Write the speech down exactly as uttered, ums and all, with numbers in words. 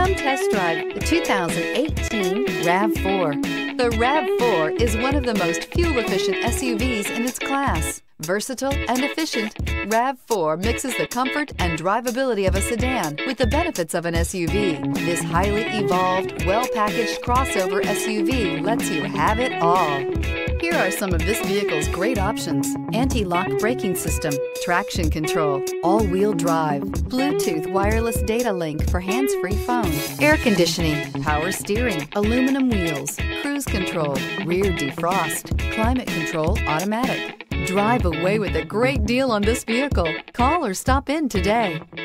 Come test drive the two thousand eighteen RAV four. The RAV four is one of the most fuel-efficient S U Vs in its class. Versatile and efficient, RAV four mixes the comfort and drivability of a sedan with the benefits of an S U V. This highly evolved, well-packaged crossover S U V lets you have it all. Here are some of this vehicle's great options: anti-lock braking system, traction control, all-wheel drive, Bluetooth wireless data link for hands-free phone, air conditioning, power steering, aluminum wheels, cruise control, rear defrost, climate control automatic. Drive away with a great deal on this vehicle. Call or stop in today.